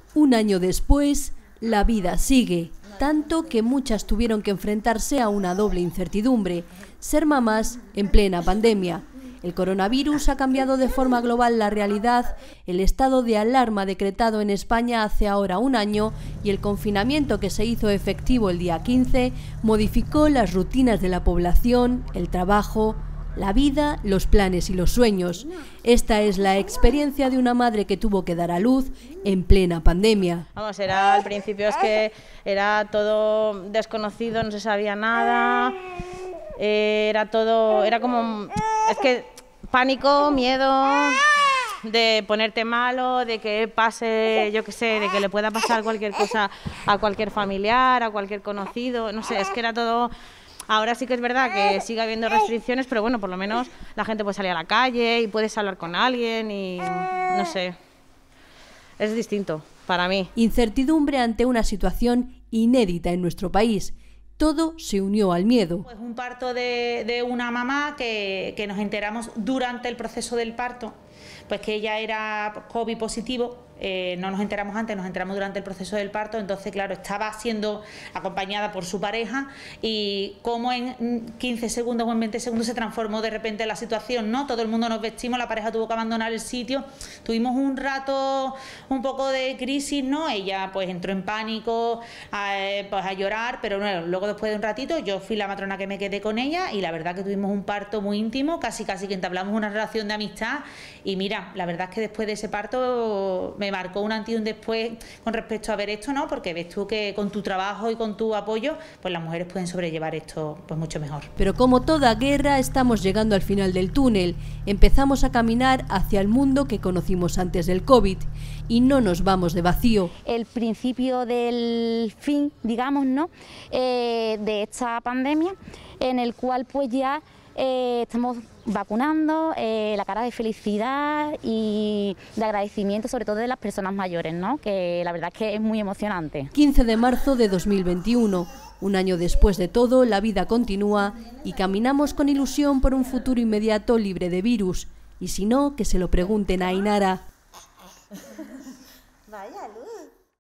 Un año después, la vida sigue, tanto que muchas tuvieron que enfrentarse a una doble incertidumbre: ser mamás en plena pandemia. El coronavirus ha cambiado de forma global la realidad, el estado de alarma decretado en España hace ahora un año y el confinamiento que se hizo efectivo el día 15 modificó las rutinas de la población, el trabajo, la vida, los planes y los sueños. Esta es la experiencia de una madre que tuvo que dar a luz en plena pandemia. Vamos, al principio es que era todo desconocido, no se sabía nada, era como, es que pánico, miedo de ponerte malo, de que pase, yo qué sé, de que le pueda pasar cualquier cosa a cualquier familiar, a cualquier conocido, no sé, es que era todo. Ahora sí que es verdad que sigue habiendo restricciones, pero bueno, por lo menos la gente puede salir a la calle y puedes hablar con alguien y no sé, es distinto para mí. Incertidumbre ante una situación inédita en nuestro país. Todo se unió al miedo. Pues un parto de una mamá que nos enteramos durante el proceso del parto, pues que ella era COVID positivo. No nos enteramos antes, nos enteramos durante el proceso del parto. Entonces, claro, estaba siendo acompañada por su pareja y como en 15 segundos o en 20 segundos se transformó de repente la situación, ¿no? Todo el mundo nos vestimos, la pareja tuvo que abandonar el sitio, tuvimos un rato un poco de crisis, ¿no? Ella pues entró en pánico, pues a llorar, pero bueno, luego después de un ratito yo fui la matrona que me quedé con ella y la verdad que tuvimos un parto muy íntimo, casi que entablamos una relación de amistad y mira, la verdad es que después de ese parto me marcó un antes y un después con respecto a ver esto, ¿no? Porque ves tú que con tu trabajo y con tu apoyo, pues las mujeres pueden sobrellevar esto pues mucho mejor. Pero como toda guerra, estamos llegando al final del túnel. Empezamos a caminar hacia el mundo que conocimos antes del COVID y no nos vamos de vacío. El principio del fin, digamos, ¿no? De esta pandemia, en el cual pues ya estamos vacunando, la cara de felicidad y de agradecimiento sobre todo de las personas mayores, ¿no? Que la verdad es que es muy emocionante. 15 de marzo de 2021, un año después de todo, la vida continúa y caminamos con ilusión por un futuro inmediato libre de virus. Y si no, que se lo pregunten a Ainara. Vaya,